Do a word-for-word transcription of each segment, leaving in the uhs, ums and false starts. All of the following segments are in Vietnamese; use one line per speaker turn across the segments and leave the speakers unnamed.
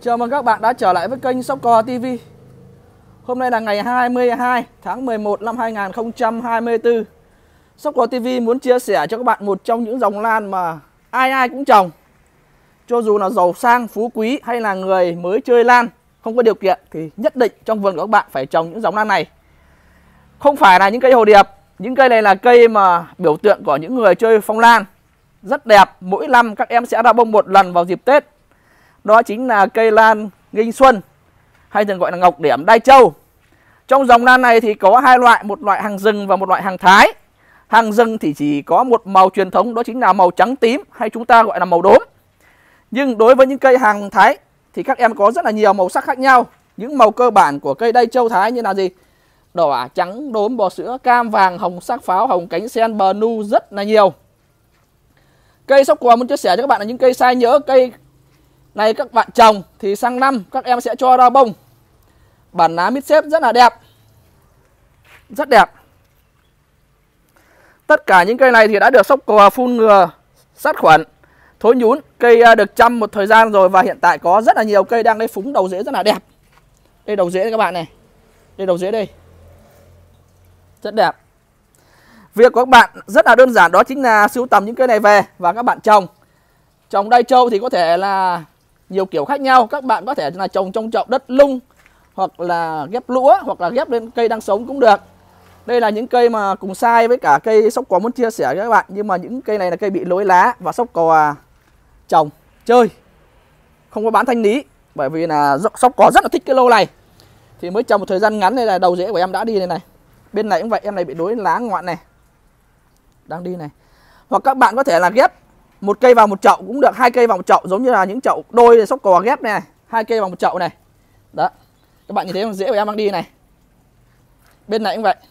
Chào mừng các bạn đã trở lại với kênh Shop Cò ti vi. Hôm nay là ngày hai mươi hai tháng mười một năm hai nghìn không trăm hai mươi tư. Shop Cò ti vi muốn chia sẻ cho các bạn một trong những dòng lan mà ai ai cũng trồng. Cho dù là giàu sang, phú quý hay là người mới chơi lan, không có điều kiện thì nhất định trong vườn của các bạn phải trồng những dòng lan này. Không phải là những cây hồ điệp, những cây này là cây mà biểu tượng của những người chơi phong lan. Rất đẹp, mỗi năm các em sẽ ra bông một lần vào dịp Tết. Đó chính là cây lan Nghinh Xuân, hay thường gọi là ngọc điểm Đai Châu. Trong dòng lan này thì có hai loại, một loại hàng rừng và một loại hàng thái. Hàng rừng thì chỉ có một màu truyền thống, đó chính là màu trắng tím, hay chúng ta gọi là màu đốm. Nhưng đối với những cây hàng thái thì các em có rất là nhiều màu sắc khác nhau. Những màu cơ bản của cây Đai Châu thái như là gì? Đỏ, trắng, đốm, bò sữa, cam, vàng, hồng sắc pháo, hồng cánh sen, bờ nu, rất là nhiều. Cây Shop Cò muốn chia sẻ cho các bạn là những cây sai nhỡ. Cây này các bạn trồng thì sang năm các em sẽ cho ra bông. Bản lá mít xếp rất là đẹp, rất đẹp. Tất cả những cây này thì đã được Shop Cò phun ngừa sát khuẩn, thối nhún. Cây được chăm một thời gian rồi và hiện tại có rất là nhiều cây đang lấy phúng đầu rễ rất là đẹp. Đây đầu rễ đây các bạn này. Đây đầu rễ đây. Rất đẹp. Việc của các bạn rất là đơn giản, đó chính là sưu tầm những cây này về và các bạn trồng. Trồng Đai Châu thì có thể là nhiều kiểu khác nhau. Các bạn có thể là trồng trong chậu đất lung, hoặc là ghép lũa, hoặc là ghép lên cây đang sống cũng được. Đây là những cây mà cùng size với cả cây Shop Cò muốn chia sẻ với các bạn. Nhưng mà những cây này là cây bị lỗi lá và Shop Cò trồng chơi, không có bán thanh lý. Bởi vì là Shop Cò rất là thích cái lô này, thì mới trồng một thời gian ngắn. Đây là đầu rễ của em đã đi đây này. Bên này cũng vậy, em này bị đối lá ngọn này, đang đi này. Hoặc các bạn có thể là ghép một cây vào một chậu cũng được, hai cây vào một chậu, giống như là những chậu đôi Shop Cò ghép này, hai cây vào một chậu này. Đó, các bạn nhìn thấy rễ của em đang đi này. Bên này cũng vậy,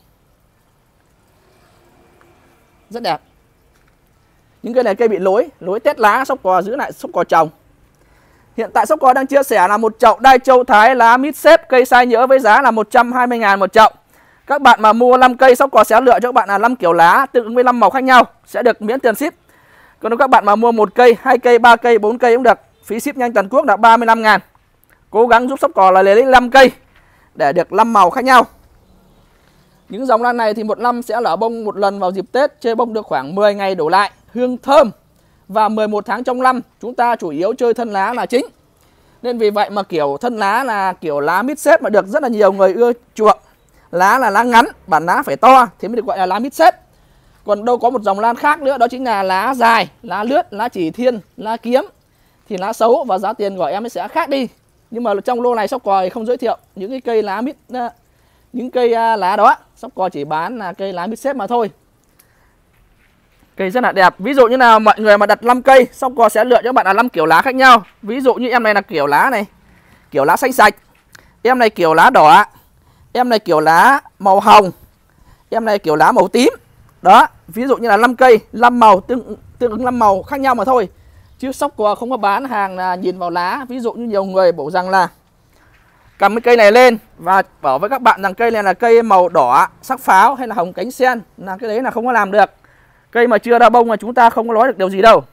rất đẹp. Những cây này cây bị lối lối tét lá, Shop Cò giữ lại, Shop Cò trồng. Hiện tại Shop Cò đang chia sẻ là một chậu Đai Châu thái lá mít xếp cây sai nhỡ với giá là một trăm hai mươi ngàn một chậu. Các bạn mà mua năm cây, Shop Cò sẽ lựa cho các bạn là năm kiểu lá tương ứng với năm màu khác nhau, sẽ được miễn tiền ship. Còn nếu các bạn mà mua một cây, hai cây, ba cây, bốn cây cũng được, phí ship nhanh toàn quốc là ba mươi lăm ngàn. Cố gắng giúp Shop Cò là lấy năm cây để được năm màu khác nhau. Những dòng lan này thì một năm sẽ nở bông một lần vào dịp Tết, chơi bông được khoảng mười ngày đổ lại, hương thơm. Và mười một tháng trong năm chúng ta chủ yếu chơi thân lá là chính. Nên vì vậy mà kiểu thân lá là kiểu lá mít xếp mà được rất là nhiều người ưa chuộng. Lá là lá ngắn, bản lá phải to thì mới được gọi là lá mít xếp. Còn đâu có một dòng lan khác nữa, đó chính là lá dài, lá lướt, lá chỉ thiên, lá kiếm. Thì lá xấu và giá tiền của em sẽ khác đi. Nhưng mà trong lô này Shop Cò không giới thiệu những cái cây lá mít, những cây lá đó. Shop Cò chỉ bán là cây lá mít xếp mà thôi. Cây rất là đẹp. Ví dụ như là mọi người mà đặt năm cây, Shop Cò sẽ lựa cho các bạn là năm kiểu lá khác nhau. Ví dụ như em này là kiểu lá này, kiểu lá xanh sạch. Em này kiểu lá đỏ. Em này kiểu lá màu hồng. Em này kiểu lá màu tím. Đó, ví dụ như là năm cây, năm màu, tương, tương ứng năm màu khác nhau mà thôi. Chứ Shop Cò không có bán hàng là nhìn vào lá. Ví dụ như nhiều người bảo rằng là cầm cái cây này lên và bảo với các bạn rằng cây này là cây màu đỏ sắc pháo hay là hồng cánh sen, là cái đấy là không có làm được. Cây mà chưa ra bông là chúng ta không có nói được điều gì đâu.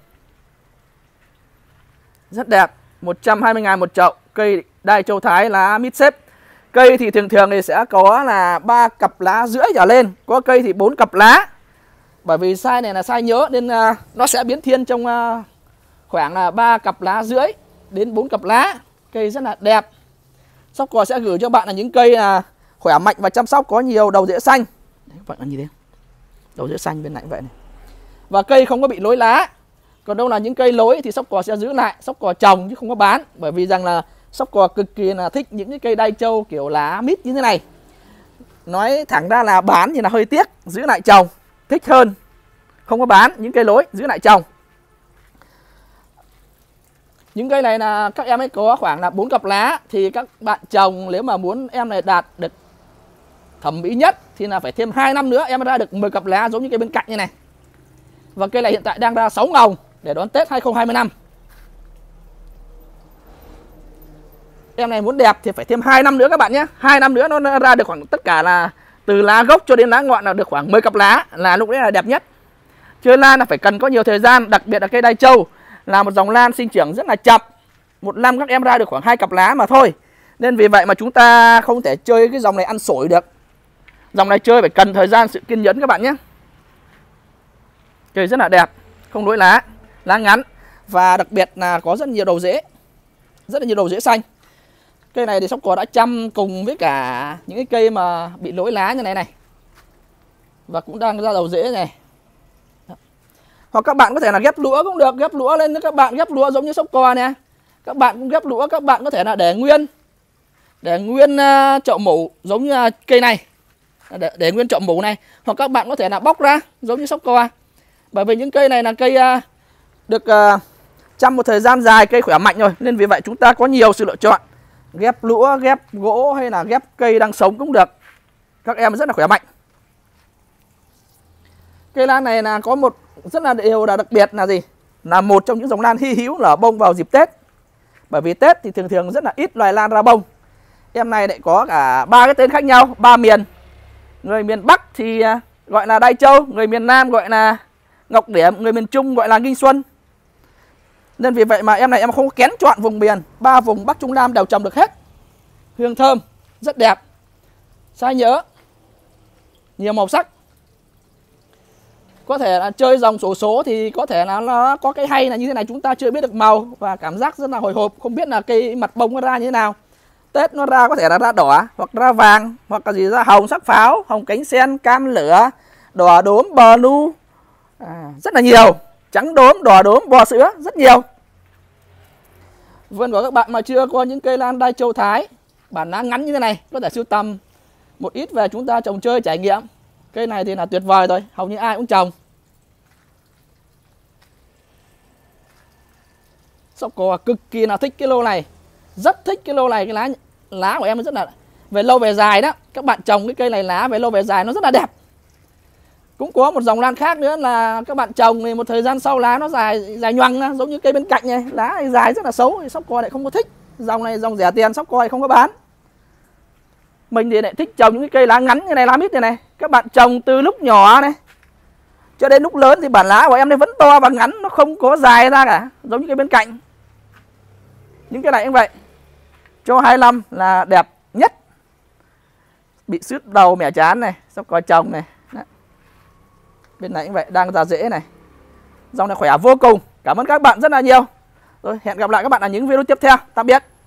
Rất đẹp, một trăm hai mươi ngàn một chậu. Cây Đai Châu thái lá mít xếp. Cây thì thường thường thì sẽ có là ba cặp lá rưỡi trở lên, có cây thì bốn cặp lá. Bởi vì size này là size nhớ nên uh, nó sẽ biến thiên trong uh, khoảng là ba cặp lá rưỡi đến bốn cặp lá. Cây rất là đẹp. Shop Cò sẽ gửi cho bạn là những cây uh, khỏe mạnh và chăm sóc có nhiều đầu rễ xanh. Đấy, các bạn là như thế. Đầu rễ xanh bên này vậy này. Và cây không có bị lối lá. Còn đâu là những cây lối thì Shop Cò sẽ giữ lại, Shop Cò trồng chứ không có bán. Bởi vì rằng là Shop Cò cực kỳ là thích những cái cây Đai Châu kiểu lá mít như thế này. Nói thẳng ra là bán thì là hơi tiếc, giữ lại trồng thích hơn. Không có bán những cây lối, giữ lại trồng. Những cây này là các em ấy có khoảng là bốn cặp lá. Thì các bạn trồng nếu mà muốn em này đạt được thẩm mỹ nhất thì là phải thêm hai năm nữa em ra được mười cặp lá giống như cây bên cạnh như này. Và cây này hiện tại đang ra sáu ngồng để đón Tết hai không hai năm. Em này muốn đẹp thì phải thêm hai năm nữa các bạn nhé. hai năm nữa nó ra được khoảng tất cả là từ lá gốc cho đến lá ngọn là được khoảng mười cặp lá, là lúc đấy là đẹp nhất. Chơi lan là phải cần có nhiều thời gian, đặc biệt là cây Đai Châu là một dòng lan sinh trưởng rất là chậm. Một năm các em ra được khoảng hai cặp lá mà thôi. Nên vì vậy mà chúng ta không thể chơi cái dòng này ăn sổi được. Dòng này chơi phải cần thời gian, sự kiên nhẫn các bạn nhé. Chơi rất là đẹp, không lỗi lá, lá ngắn. Và đặc biệt là có rất nhiều đầu rễ, rất là nhiều đầu rễ xanh. Cây này thì Sóc Cò đã chăm cùng với cả những cái cây mà bị lỗi lá như này này. Và cũng đang ra đầu rễ này. Hoặc các bạn có thể là ghép lũa cũng được, ghép lũa lên, các bạn ghép lũa giống như Sóc Cò nè. Các bạn cũng ghép lũa, các bạn có thể là để nguyên Để nguyên uh, chậu mủ giống như uh, cây này, để, để nguyên chậu mủ này. Hoặc các bạn có thể là bóc ra giống như Sóc Cò. Bởi vì những cây này là cây uh, được uh, chăm một thời gian dài, cây khỏe mạnh rồi. Nên vì vậy chúng ta có nhiều sự lựa chọn. Ghép lũa, ghép gỗ hay là ghép cây đang sống cũng được. Các em rất là khỏe mạnh. Cây lan này là có một rất là điều là đặc biệt là gì? Là một trong những dòng lan hy hữu nở bông vào dịp Tết. Bởi vì Tết thì thường thường rất là ít loài lan ra bông. Em này lại có cả ba cái tên khác nhau, ba miền. Người miền Bắc thì gọi là Đai Châu, người miền Nam gọi là Ngọc Điểm, người miền Trung gọi là Nghinh Xuân. Nên vì vậy mà em này em không kén chọn vùng miền, ba vùng Bắc Trung Nam đều trồng được hết. Hương thơm, rất đẹp, sai nhớ, nhiều màu sắc. Có thể là chơi dòng xổ số thì có thể là nó có cái hay là như thế này, chúng ta chưa biết được màu và cảm giác rất là hồi hộp, không biết là cây mặt bông nó ra như thế nào. Tết nó ra có thể là ra đỏ, hoặc ra vàng, hoặc là gì ra hồng sắc pháo, hồng cánh sen, cam lửa, đỏ đốm, bờ nu, à, rất là nhiều. Trắng đốm, đỏ đốm, bò sữa, rất nhiều. Vườn của các bạn mà chưa có những cây lan Đai Châu Thái bản lá ngắn như thế này, có thể sưu tầm một ít về chúng ta trồng chơi trải nghiệm. Cây này thì là tuyệt vời rồi, hầu như ai cũng trồng. Sóc Cò cực kỳ là thích cái lô này, rất thích cái lô này. Cái lá lá của em rất là về lâu về dài đó. Các bạn trồng cái cây này lá về lâu về dài nó rất là đẹp. Cũng có một dòng lan khác nữa là các bạn trồng thì một thời gian sau lá nó dài dài nhoằng, giống như cây bên cạnh này, lá này dài rất là xấu, thì Sóc Cò lại không có thích. Dòng này dòng rẻ tiền, Sóc Cò không có bán. Mình thì lại thích trồng những cái cây lá ngắn như này, lá mít này này. Các bạn trồng từ lúc nhỏ này cho đến lúc lớn thì bản lá của em đây vẫn to và ngắn, nó không có dài ra cả, giống như cây bên cạnh. Những cái này cũng vậy. Cho hai mươi lăm là đẹp nhất. Bị sứt đầu mẻ chán này, Sóc Cò trồng này. Đấy. Bên này cũng vậy, đang ra rễ này. Dòng này khỏe vô cùng. Cảm ơn các bạn rất là nhiều. Rồi, hẹn gặp lại các bạn ở những video tiếp theo. Tạm biệt.